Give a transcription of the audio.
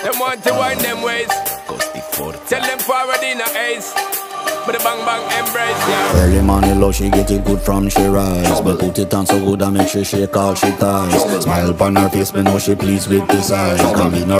Them want to wind them ways. Tell them forward in a ace. But the bang bang embrace, yeah. Early morning love, she get it good from she rise. But put it on so good I make she shake all she ties. Smile upon her face, me know she pleased with this eyes. Come in her